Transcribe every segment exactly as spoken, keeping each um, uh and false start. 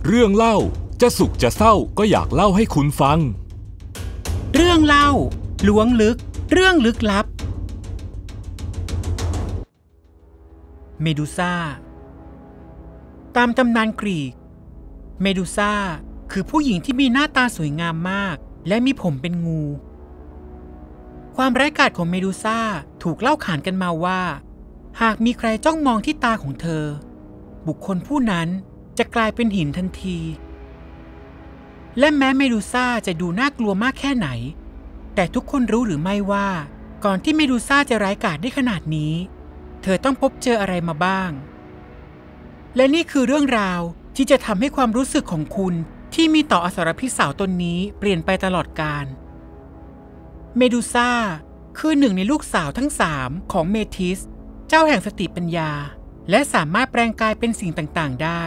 เรื่องเล่าจะสุขจะเศร้าก็อยากเล่าให้คุณฟังเรื่องเล่าล้วงลึกเรื่องลึกลับเมดูซ่าตามตำนานกรีกเมดูซ่าคือผู้หญิงที่มีหน้าตาสวยงามมากและมีผมเป็นงูความร้ายกาจของเมดูซ่าถูกเล่าขานกันมาว่าหากมีใครจ้องมองที่ตาของเธอบุคคลผู้นั้นจะกลายเป็นหินทันทีและแม้เมดูซ่าจะดูน่ากลัวมากแค่ไหนแต่ทุกคนรู้หรือไม่ว่าก่อนที่เมดูซ่าจะร้ายกาจได้ขนาดนี้เธอต้องพบเจออะไรมาบ้างและนี่คือเรื่องราวที่จะทำให้ความรู้สึกของคุณที่มีต่ออสรพิษสาวตนนี้เปลี่ยนไปตลอดกาลเมดูซ่าคือหนึ่งในลูกสาวทั้งสามของเมทิสเจ้าแห่งสติปัญญาและสามารถแปลงกายเป็นสิ่งต่างๆได้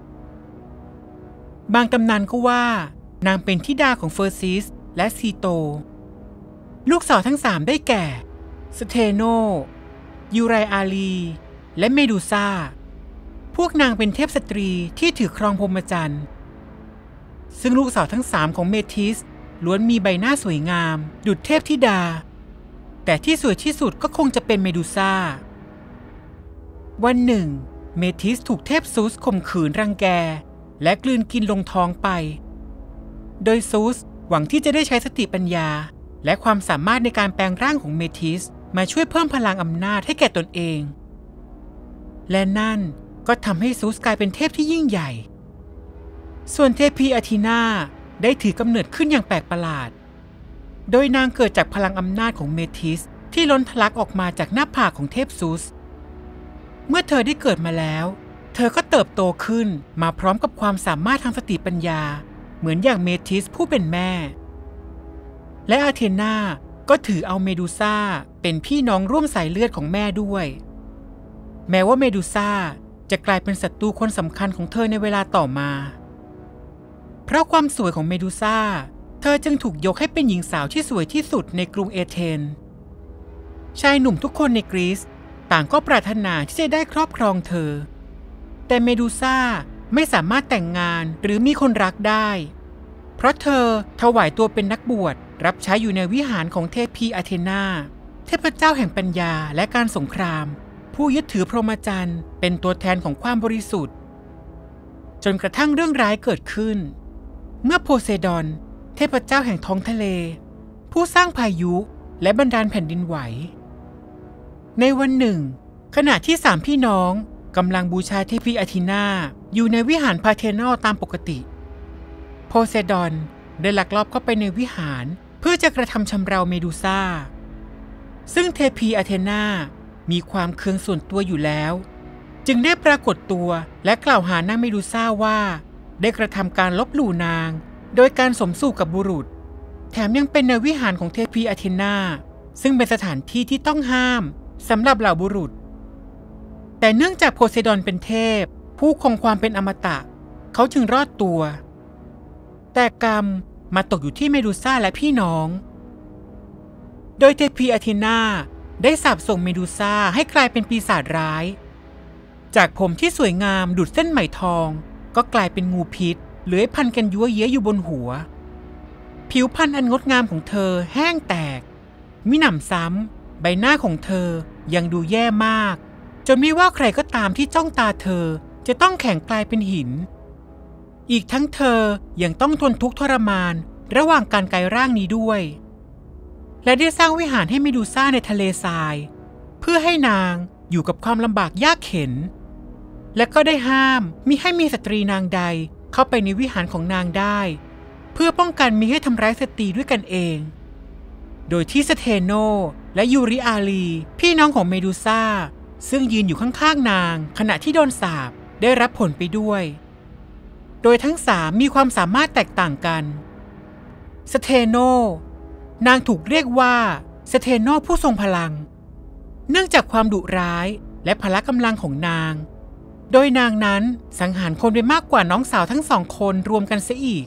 บางตำนานก็ว่านางเป็นธิดาของเฟอร์ซิสและซีโตลูกสาวทั้งสามได้แก่สเทโนยูไรอาลีและเมดูซ่าพวกนางเป็นเทพสตรีที่ถือครองพรหมจรรย์ซึ่งลูกสาวทั้งสามของเมทิสล้วนมีใบหน้าสวยงามดุจเทพธิดาแต่ที่สวยที่สุดก็คงจะเป็นเมดูซ่าวันหนึ่งเมทิสถูกเทพซูสข่มขืนรังแกและกลืนกินลงท้องไปโดยซูสหวังที่จะได้ใช้สติปัญญาและความสามารถในการแปลงร่างของเมทิสมาช่วยเพิ่มพลังอำนาจให้แก่ตนเองและนั่นก็ทำให้ซูสกลายเป็นเทพที่ยิ่งใหญ่ส่วนเทพีอาธีนาได้ถือกำเนิดขึ้นอย่างแปลกประหลาดโดยนางเกิดจากพลังอำนาจของเมทิสที่ล้นทะลักออกมาจากหน้าผากของเทพซูสเมื่อเธอได้เกิดมาแล้วเธอก็เติบโตขึ้นมาพร้อมกับความสามารถทางสติปัญญาเหมือนอย่างเมทิสผู้เป็นแม่และอาเธนาก็ถือเอาเมดูซ่าเป็นพี่น้องร่วมสายเลือดของแม่ด้วยแม้ว่าเมดูซ่าจะกลายเป็นศัตรูคนสำคัญของเธอในเวลาต่อมาเพราะความสวยของเมดูซ่าเธอจึงถูกยกให้เป็นหญิงสาวที่สวยที่สุดในกรุงเอเธนชายหนุ่มทุกคนในกรีซต่างก็ปรารถนาที่จะได้ครอบครองเธอแต่เมดูซ่าไม่สามารถแต่งงานหรือมีคนรักได้เพราะเธอถวายตัวเป็นนักบวชรับใช้อยู่ในวิหารของเทพีอาเธนาเทพเจ้าแห่งปัญญาและการสงครามผู้ยึดถือพรหมจรรย์เป็นตัวแทนของความบริสุทธิ์จนกระทั่งเรื่องร้ายเกิดขึ้นเมื่อโพไซดอนเทพเจ้าแห่งท้องทะเลผู้สร้างพายุและบันดาลแผ่นดินไหวในวันหนึ่งขณะที่สามพี่น้องกำลังบูชาเทพีอาธีนาอยู่ในวิหารพาเทนอลตามปกติโพไซดอนได้ลักลอบเข้าไปในวิหารเพื่อจะกระทำชำเราเมดูซ่าซึ่งเทพีอาเธนามีความเคืองส่วนตัวอยู่แล้วจึงได้ปรากฏตัวและกล่าวหานางเมดูซ่าว่าได้กระทำการลบหลู่นางโดยการสมสู่กับบุรุษแถมยังเป็นในวิหารของเทพีอาเธนาซึ่งเป็นสถานที่ที่ต้องห้ามสำหรับเหล่าบุรุษแต่เนื่องจากโพไซดอนเป็นเทพผู้คงความเป็นอมตะเขาจึงรอดตัวแต่กรรมมาตกอยู่ที่เมดูซ่าและพี่น้องโดยเทพีอาเธนาได้สาปส่งเมดูซ่าให้กลายเป็นปีศาจร้ายจากผมที่สวยงามดุจเส้นไหมทองก็กลายเป็นงูพิษเลื้อยพันกันยั่วเย้ยอยู่บนหัวผิวพรรณอันงดงามของเธอแห้งแตกมิหนำซ้ำใบหน้าของเธอยังดูแย่มากจนไม่ว่าใครก็ตามที่จ้องตาเธอจะต้องแข็งกลายเป็นหินอีกทั้งเธอยังต้องทนทุกข์ทรมานระหว่างการกลายร่างนี้ด้วยและได้สร้างวิหารให้เมดูซ่าในทะเลทรายเพื่อให้นางอยู่กับความลำบากยากเข็ญและก็ได้ห้ามมิให้มีสตรีนางใดเข้าไปในวิหารของนางได้เพื่อป้องกันมิให้ทำร้ายสตรีด้วยกันเองโดยที่สเทโนและยูริอาลีพี่น้องของเมดูซ่าซึ่งยืนอยู่ข้างๆนางขณะที่โดนสาปได้รับผลไปด้วยโดยทั้งสามมีความสามารถแตกต่างกันสเทโนนางถูกเรียกว่าสเทโนผู้ทรงพลังเนื่องจากความดุร้ายและพละกำลังของนางโดยนางนั้นสังหารคนไปมากกว่าน้องสาวทั้งสองคนรวมกันเสียอีก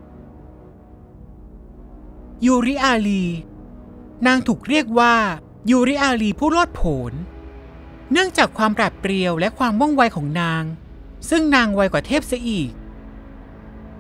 ยูริอาลีนางถูกเรียกว่ายูริอาลีผู้โลดโผนเนื่องจากความปราดเปรียวและความว่องไวของนางซึ่งนางไวกว่าเทพเสียอีก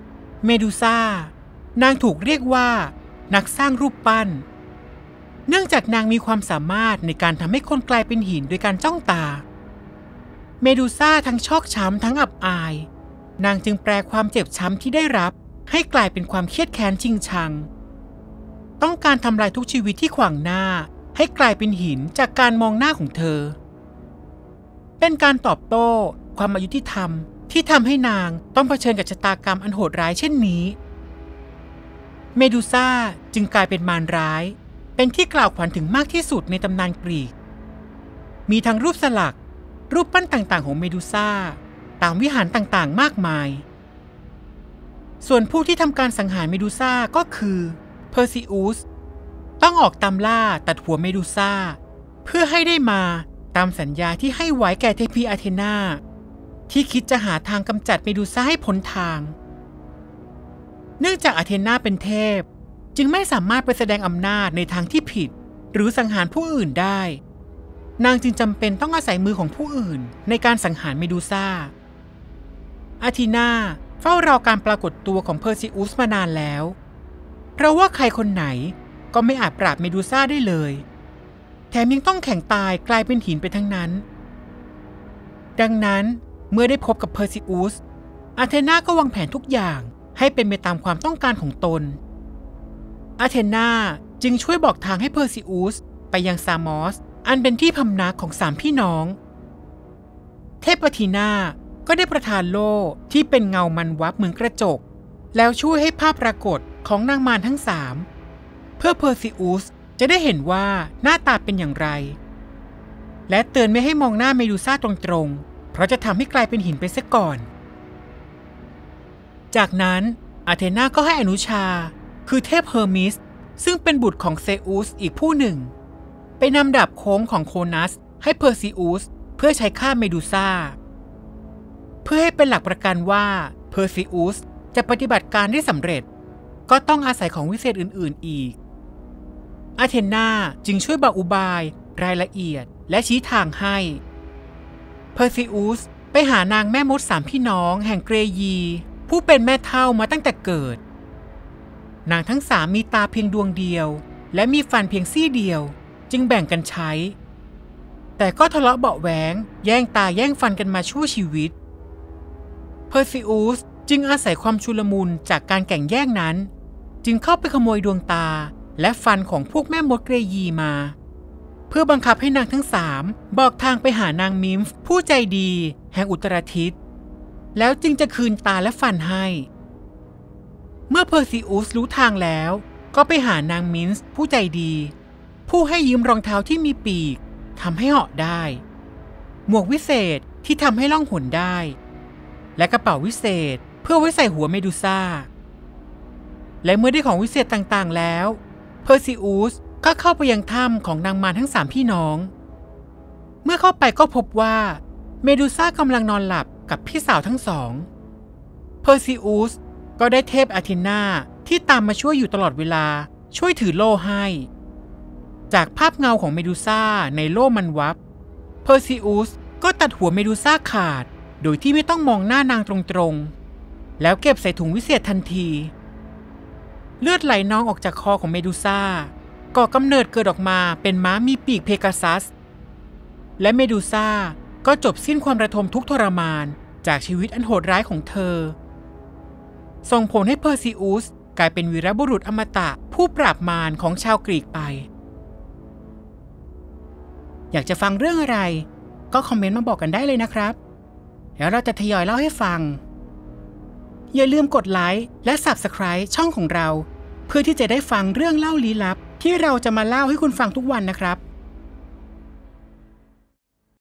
เมดูซ่านางถูกเรียกว่านักสร้างรูปปั้นเนื่องจากนางมีความสามารถในการทำให้คนกลายเป็นหินโดยการจ้องตาเมดูซ่าทั้งชอกช้ำทั้งอับอายนางจึงแปลความเจ็บช้ำที่ได้รับให้กลายเป็นความเครียดแค้นชิงชังต้องการทำลายทุกชีวิตที่ขวางหน้าให้กลายเป็นหินจากการมองหน้าของเธอเป็นการตอบโต้ความอยุติธรรมที่ทำให้นางต้องเผชิญกับชะตากรรมอันโหดร้ายเช่นนี้เมดูซ่าจึงกลายเป็นมารร้ายเป็นที่กล่าวขวัญถึงมากที่สุดในตำนานกรีกมีทั้งรูปสลักรูปปั้นต่างๆของเมดูซ่าตามวิหารต่างๆมากมายส่วนผู้ที่ทำการสังหารเมดูซ่าก็คือเพอร์ซิอุสต้องออกตามล่าตัดหัวเมดูซ่าเพื่อให้ได้มาตามสัญญาที่ให้ไว้แก่เทพีอาเธนาที่คิดจะหาทางกำจัดเมดูซ่าให้พ้นทางเนื่องจากอาเธนาเป็นเทพจึงไม่สามารถไปแสดงอำนาจในทางที่ผิดหรือสังหารผู้อื่นได้นางจึงจำเป็นต้องอาศัยมือของผู้อื่นในการสังหารเมดูซ่าอาธีนาเฝ้ารอการปรากฏตัวของเพอร์ซิอุสมานานแล้วเพราะว่าใครคนไหนก็ไม่อาจปราบเมดูซ่าได้เลยแถมยังต้องแข่งตายกลายเป็นหินไปทั้งนั้นดังนั้นเมื่อได้พบกับเพอร์ซิอุสอาเธนาก็วางแผนทุกอย่างให้เป็นไปตามความต้องการของตนอาเธนาจึงช่วยบอกทางให้เพอร์ซิอุสไปยังซามอสอันเป็นที่พำนักของสามพี่น้องเทพอาธีนาก็ได้ประทานโล่ที่เป็นเงามันวับเหมือนกระจกแล้วช่วยให้ภาพปรากฏของนางมารทั้งสามเพื่อเพอร์ซิอุสจะได้เห็นว่าหน้าตาเป็นอย่างไรและเตือนไม่ให้มองหน้าเมดูซ่าตรงๆเพราะจะทำให้กลายเป็นหินไปซะก่อนจากนั้นอาเธนาก็ให้อนุชาคือเทพเฮอร์มิสซึ่งเป็นบุตรของเซอุสอีกผู้หนึ่งไปนำดาบโค้งของโคนัสให้เพอร์ซิอุสเพื่อใช้ฆ่าเมดูซ่าเพื่อให้เป็นหลักประกันว่าเพอร์ซิอุสจะปฏิบัติการได้สำเร็จก็ต้องอาศัยของวิเศษอื่นๆอีกอาเธนาจึงช่วยบอกอุบายรายละเอียดและชี้ทางให้เพอร์ซิอุสไปหานางแม่มดสามพี่น้องแห่งเกรยีผู้เป็นแม่เฒ่ามาตั้งแต่เกิดนางทั้งสามมีตาเพียงดวงเดียวและมีฟันเพียงซี่เดียวจึงแบ่งกันใช้แต่ก็ทะเลาะเบาะแหวงแย่งตาแย่งฟันกันมาชั่วชีวิตเพอร์ซิอุสจึงอาศัยความชุลมุนจากการแข่งแย่งนั้นจึงเข้าไปขโมยดวงตาและฟันของพวกแม่มดเกรยีมาเพื่อบังคับให้นางทั้งสามบอกทางไปหานางมิมฟ์ผู้ใจดีแห่งอุตรทิศแล้วจึงจะคืนตาและฟันให้เมื่อเพอร์ซิอุสรู้ทางแล้วก็ไปหานางมินส์ผู้ใจดีผู้ให้ยืมรองเท้าที่มีปีกทำให้เหาะได้หมวกวิเศษที่ทำให้ล่องหนได้และกระเป๋าวิเศษเพื่อไว้ใส่หัวเมดูซ่าและเมื่อได้ของวิเศษต่างๆแล้วเพอร์ซิอุสก็เข้าไปยังถ้ำของนางมารทั้งสามพี่น้องเมื่อเข้าไปก็พบว่าเมดูซ่ากำลังนอนหลับกับพี่สาวทั้งสองเพอร์ซิอุสก็ได้เทพอาเธนาที่ตามมาช่วยอยู่ตลอดเวลาช่วยถือโล่ให้จากภาพเงาของเมดูซ่าในโล่มันวับเพอร์ซิอุสก็ตัดหัวเมดูซ่าขาดโดยที่ไม่ต้องมองหน้านางตรงๆแล้วเก็บใส่ถุงวิเศษทันทีเลือดไหลนองออกจากคอของเมดูซ่าก่อกำเนิดเกิดออกมาเป็นม้ามีปีกเพกาซัสและเมดูซ่าก็จบสิ้นความระทมทุกข์ทรมานจากชีวิตอันโหดร้ายของเธอส่งผลให้เพอร์ซิอุสกลายเป็นวีรบุรุษอมตะผู้ปราบมารของชาวกรีกไปอยากจะฟังเรื่องอะไรก็คอมเมนต์มาบอกกันได้เลยนะครับแล้วเราจะทยอยเล่าให้ฟังอย่าลืมกดไลค์และ ซับสไครบ์ ช่องของเราเพื่อที่จะได้ฟังเรื่องเล่าลี้ลับที่เราจะมาเล่าให้คุณฟังทุกวันนะครับ